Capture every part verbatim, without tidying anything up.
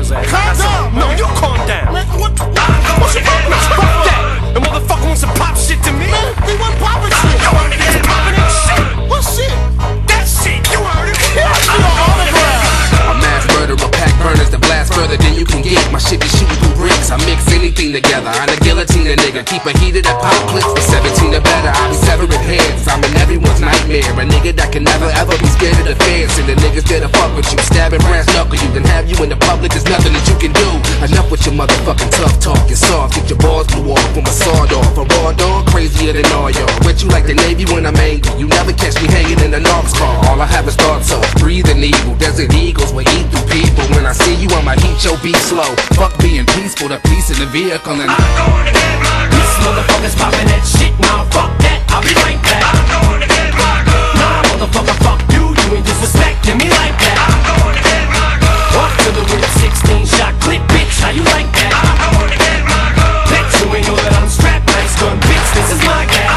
motherfucker's ass. Calm That's down, all. man. No, you calm down. Man, what, what, what you talking about? Fuck that. The motherfucker wants to pop shit to me. Man, they wasn't popping shit. Yo, niggas popping that shit. What shit? That shit, you heard it. Yeah, shit on autograph. A mass murderer, pack burners that blast further than you can get. My shit be shooting through bricks. I mix anything together. I'm a guillotine a nigga. Keep a heated at pop clips for seventeen or better. I be severing heads. I'm in everyone's nightmare. A nigga that can never ever be scared of the fans. And the niggas there to fuck with you, stab and brass knuckle you, then have you in the public. There's nothing that you can do. Enough with your motherfucking tough talk. You're soft. Get your balls blew off from a sawed off. A raw dog crazier than all y'all. Wet you like the Navy when I'm angry. You never catch me hanging in the North's car. All I have is thoughts of breathing evil. Desert eagles will eat through people. When I see you, I'ma heat your beat slow. Fuck being peaceful, the peace in the vehicle and I'm going to get my These motherfuckers popping that shit, nah, fuck that, I'll be right back. I'm going to get my gun. Nah, motherfucker, fuck you, you ain't disrespecting me like that. I'm going to get my gun. Off to the with a sixteen shot clip, bitch, how you like that? I'm going to get my gun. Bet you ain't know that I'm strapped, nice gun, bitch, this is my cat.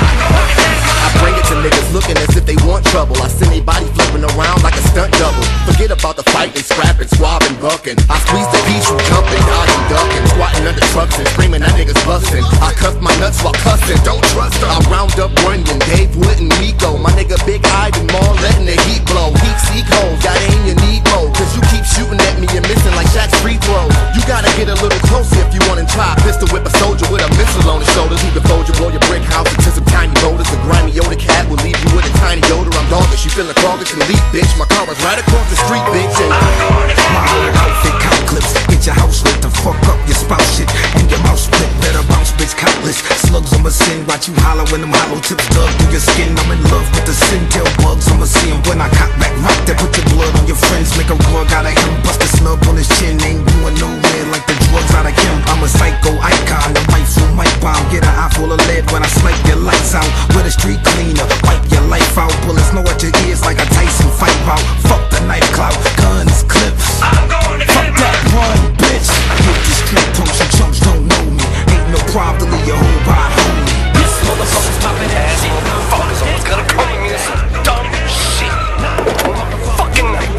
I bring it to niggas looking as if they want trouble. I send they body flipping around like a stunt double. Forget about the fighting, scrapping, swabbing, bucking. I squeeze the beach, you jumping, dodging, ducking, squatting under trucks and screaming that niggas busting. I cuff my nuts while cussing, don't trust them. I round up Runyon, Dave Wood and Rico. My nigga Big Ivan Mall letting the heat blow. Heat seek holes, got aim you need more. Cause you keep shooting at me and missing like Shaq's free throws. You gotta get a little closer if you wanna try. Pistol whip a soldier with a missile on his shoulders. He can fold you, blow your brick house into some tiny boulders. The grimy Yoda cat will leave you with a tiny odor. I'm doggish, you feeling doggish and leap, bitch. My car is right across the street, bitch. And my whole outfit count clips. Get your house lit to fuck up your spouse shit. And your mouth split, better bounce, bitch, countless. Slugs I'ma sin, watch you holler when them hollow tips dug through your skin. I'm in love with the sin, tail bugs, I'ma see 'em when I cock back. Rock that, put your blood on your friends. Make a rug out of him, bust a snub on his chin. Ain't going nowhere like the drugs out of him. I'm a psycho icon, the rifle might bomb. Get an eye full of lead when I snipe your lights out. With a street cleaner, wipe your life out. Bullets know what your ears like a Tyson fight bout. Fuck the knife clout, guns, clips. I'm going to Fuck get that run, bitch. Hit the street punks, you chumps don't know me. Ain't no problem to leave your whole body homie. This motherfucker's popping that shit, nah, fuck Motherfuckers always gotta come at me with some dumb shit. Fucking night.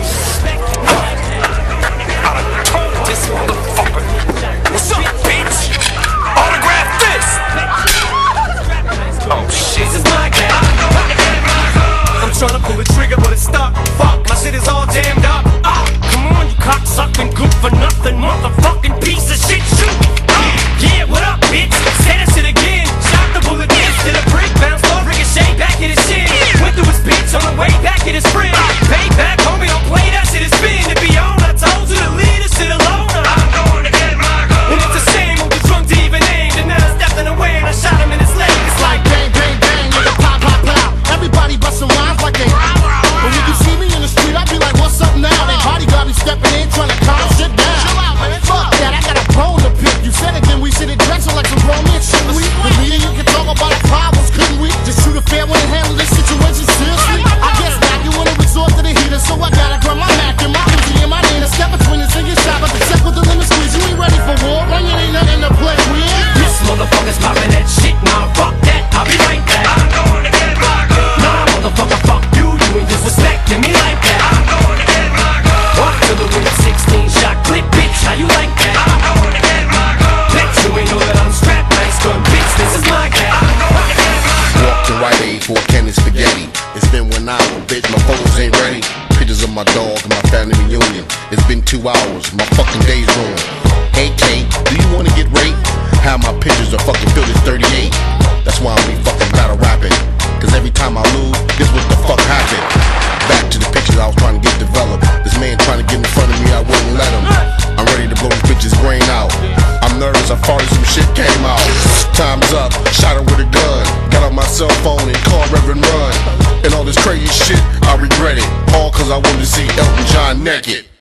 I done told this motherfucker. What's up, bitch? Autograph this. Oh shit. This is my cat. I'm trying to pull the trigger, but it's stuck. Fuck, my shit is all jammed up. Ah, come on, you cocksucking good for nothing, motherfucking piece of shit. Shoot. Ah, yeah, what up, bitch? Say that shit again. Shot the bullet, this to the brick, bounced off, ricochet back at his shin. Went through his bitch on the way back at his friend. Payback, homie, don't play that shit. It's been to be on. I told you to leave this shit alone. I'm going to get my gun. And it's a shame what the drunk to even aimed. And now I stepped in the way and I shot him in his leg. It's like Bang, bang, bang, nigga, pop, pop, pow. Everybody bustin' rhymes like they. But when you see me in the street, I be like, what's up now? They bodyguard be stepping in, trying to calm shit down. Chill out, man. Fuck that, I got a bone to pick. You said it, then we should address it like some grown men, shouldn't we? The media, you can talk about our problems, couldn't we? Just shoot a fair one and handle this situation seriously. I guess not, you wanna resort to the heater, so I gotta grab my Mac and my Uzi and my name. Step between us and get shot, but the check with the limit squeeze. You ain't ready for war, run, you ain't nothing to play with. This motherfucker's popping that shit, nah, fuck that, I'll be right back. I'm going to get my gun. Nah, motherfucker, fuck you, you ain't disrespecting me like that. I'm going to get my gun. Walk to the with a sixteen shot clip, bitch, how you like that? I'm going to get my gun. Bet you ain't know that I'm strapped, nice gun, bitch, this is my cat. I'm going to get my gun. walk to Rite Aid for a can of spaghetti. It's been one hour, bitch, my photos ain't ready. Pictures of my dog and my family reunion. It's been two hours, my fucking day's ruined. Hey Kate, do you wanna get raped? How my pictures are fucking filled as thirty-eight. That's why I'm be fucking battle rapping. Cause every time I lose, this what the fuck happened. Back to the pictures I was trying to get developed. This man trying to get in front of me, I wouldn't let him. I'm ready to blow this bitch's brain out. I'm nervous, I farted, some shit came out. Time's up, shot her with a gun. Got on my cell phone and called Reverend Run. And all this crazy shit, I regret it. All cause I wanted to see Elton John naked.